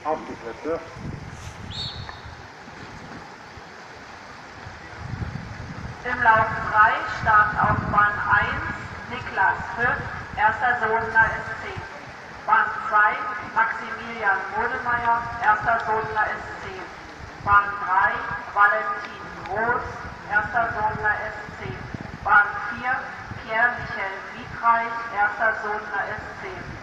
Auf die Plätze. Im Lauf 3 Start auf Bahn 1, Niklas Höft, 1. Sohnener SC. Bahn 2, Maximilian Modemeyer, 1. Sohnener SC. Bahn 3, Valentin Groß, 1. Sohnener SC. Bahn 4, Pierre-Michel Wiedreich, 1. Sohnener SC.